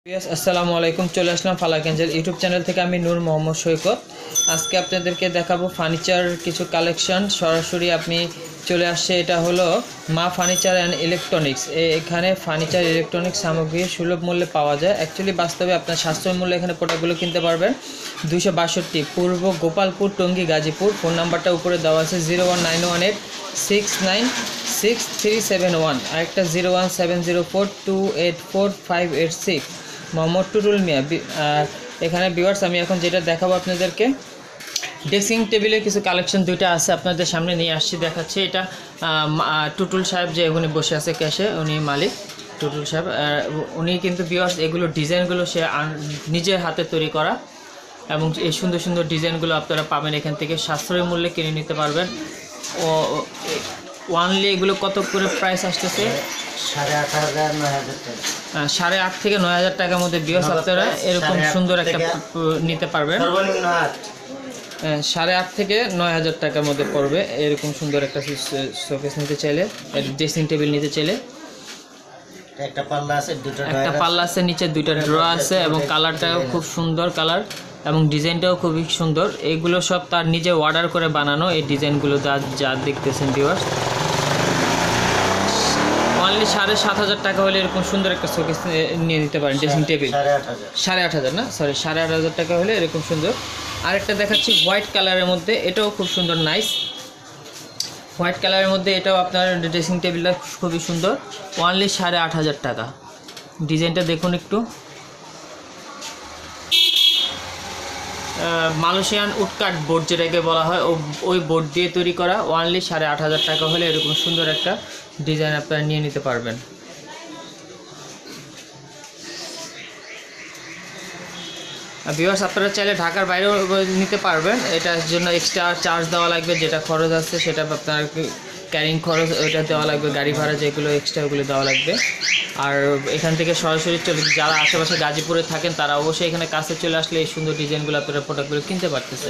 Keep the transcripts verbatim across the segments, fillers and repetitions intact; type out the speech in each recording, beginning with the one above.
Yes আসসালামু আলাইকুম চলে আসলাম ফালাক এঞ্জেল ইউটিউব চ্যানেল থেকে আমি নূর মোহাম্মদ সৈকত। আজকে আপনাদেরকে দেখাবো ফার্নিচার কিছু কালেকশন। সরাসরি আপনি চলে আসছে, এটা হলো মা ফার্নিচার অ্যান্ড ইলেকট্রনিক্স। এখানে ফার্নিচার ইলেকট্রনিক্স সামগ্রী সুলভ মূল্যে পাওয়া যায়। অ্যাকচুয়ালি বাস্তবে আপনার সাশ্রয় মূল্যে এখানে প্রোডাক্টগুলো কিনতে পারবেন। দুইশো বাষট্টি পূর্ব গোপালপুর, টঙ্গী, গাজীপুর। ফোন নাম্বারটা উপরে দেওয়া আছে zero one nine one eight six nine six three seven one, আরেকটা zero one seven zero four two eight four five eight six. Mohammad Tutul Miah. এখানে ভিউয়ার্স আমি এখন যেটা দেখাবো আপনাদেরকে, ড্রেসিং টেবিলের কিছু কালেকশন দুইটা আছে আপনাদের সামনে নিয়ে আসছি, দেখাচ্ছি। এটা টুটুল সাহেব যে উনি বসে আছে ক্যাশে, উনি মালিক টুটুল সাহেব। উনি কিন্তু ভিউয়ার্স এগুলো ডিজাইনগুলো সে নিজের হাতে তৈরি করা, এবং এই সুন্দর সুন্দর ডিজাইনগুলো আপনারা পাবেন এখান থেকে সাশ্রয়ী মূল্যে কিনে নিতে পারবেন। ও ওয়ানলি এগুলো কত করে প্রাইস আসতেছে? সাড়ে আট হাজার নয় হাজার টাকা, সাড়ে আট থেকে নয় হাজার টাকার মধ্যে ভিউয়ার্স আপনারা এরকম সুন্দর একটা নিতে পারবেন। সর্বনিম্ন আট সাড়ে আট থেকে নয় হাজার টাকার মধ্যে পড়বে এরকম সুন্দর একটা শোকেস নিতে চাইলে, ড্রেসিং টেবিল নিতে চাইলে। একটা পাল্লা আছে, দুটো একটা পাল্লা আছে, নিচে দুইটা ড্র আছে, এবং কালারটাও খুব সুন্দর কালার, এবং ডিজাইনটাও খুবই সুন্দর। এইগুলো সব তার নিজে অর্ডার করে বানানো এই ডিজাইনগুলো যা যা দেখতেছেন ভিউয়ার্স। অনলি সাড়ে সাত হাজার টাকা হলে এরকম সুন্দর একটা শোকেস নিয়ে নিতে পারেন ড্রেসিং টেবিল। সাড়ে আট হাজার না সরি সাড়ে আট হাজার টাকা হলে এরকম সুন্দর। আরেকটা দেখাচ্ছি হোয়াইট কালারের মধ্যে, এটাও খুব সুন্দর, নাইস হোয়াইট কালারের মধ্যে। এটাও আপনার ড্রেসিং টেবিলটা খুবই সুন্দর, অনলি সাড়ে আট হাজার টাকা। ডিজাইনটা দেখুন একটু, মালয়েশিয়ান উডকাট বোর্ড যেটাকে বলা হয়, ওই বোর্ড দিয়ে তৈরি করা। অনলি সাড়ে আট হাজার টাকা হলে এরকম সুন্দর একটা ডিজাইন আপনারা নিয়ে নিতে পারবেন। ভিউয়ার্স আপনারা চাইলে ঢাকার বাইরেও নিতে পারবেন, এটার জন্য এক্সট্রা চার্জ দেওয়া লাগবে, যেটা খরচ আছে সেটা আপনার ক্যারিং খরচ ওইটা দেওয়া লাগবে, গাড়ি ভাড়া যেগুলো এক্সট্রা ওগুলো দেওয়া লাগবে। আর এখান থেকে সরাসরি চলে যারা আশেপাশে গাজীপুরে থাকেন তারা অবশ্যই এখানে কাছে চলে আসলে এই সুন্দর ডিজাইনগুলো আপনারা প্রোডাক্টগুলো কিনতে পারতেছে।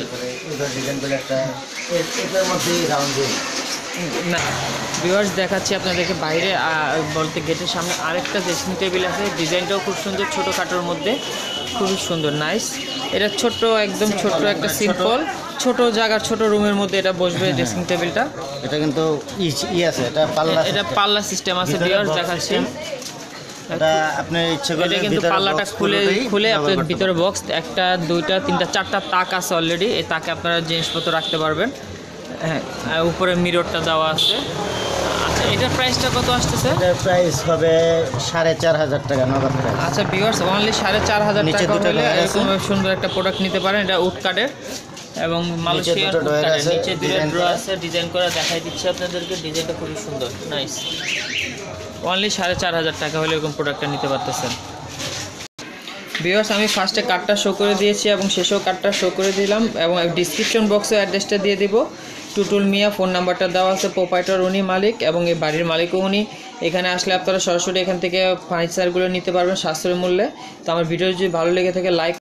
না ভিউয়ার্স দেখাচ্ছি আপনাদেরকে বাইরে বলতে গেটের সামনে আরেকটা ড্রেসিং টেবিল আছে, ডিজাইনটাও খুব সুন্দর, ছোটোখাটোর মধ্যে খুবই সুন্দর, নাইস। এটা ছোট্ট একদম ছোট্ট একটা সিম্পল ছোট জায়গার ছোট রুমের মধ্যে এটা বসবে ড্রেসিং টেবিলটা। এটা কিন্তু ই আছে, এটা পাল্লা, এটা পাল্লা সিস্টেম আছে ভিউয়ার্স দেখাচ্ছি। এটা আপনি ইচ্ছে করলে কিন্তু পাল্লাটা খুলে খুলে আপনার ভিতরে বক্স একটা দুইটা তিনটা চারটা তাক আছে অলরেডি, এই তাকে আপনারা জিনিসপত্র রাখতে পারবেন। হ্যাঁ, উপরে মিররটা দেওয়া আছে। আচ্ছা এটার প্রাইসটা কত আসতেছে? এটার প্রাইস হবে সাড়ে চার হাজার টাকা নগদ প্রাইস। আচ্ছা ভিউয়ার্স অনলি সাড়ে চার হাজার টাকা হলে এরকম সুন্দর একটা প্রোডাক্ট নিতে পারেন। এটা উড কাটের এবং মালয়েশিয়ার উড কাটের, নিচে দুটো ড্র আছে, ডিজাইন করা দেখাই দিচ্ছি আপনাদেরকে। ডিজাইনটা খুবই সুন্দর, নাইস। অনলি সাড়ে চার হাজার টাকা হলে এরকম প্রোডাক্টটা নিতে পারতেছেন। ভিউয়ার্স আমি ফার্স্টে কার্ডটা শো করে দিয়েছি এবং শেষেও কার্ডটা শো করে দিলাম, এবং ডিসক্রিপশন বক্সে অ্যাড্রেসটা দিয়ে দিব। টুটুল মিয়া ফোন নাম্বারটা দেওয়া আছে, প্রোপাইটার উনি মালিক এবং এই বাড়ির মালিকও উনি। এখানে আসলে আপনারা সরাসরি এখান থেকে ফার্নিচারগুলো নিতে পারবেন সাশ্রয় মূল্যে। তো আমার ভিডিও যদি ভালো লেগে থাকে লাইক